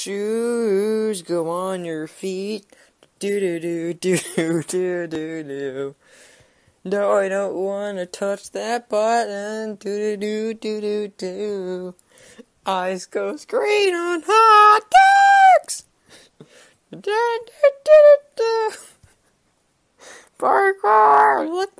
Shoes go on your feet. Do do do do do do do. No, I don't want to touch that button. Do do do do do do. Eyes go green on hot dogs. Do do do do do. Parkour, let's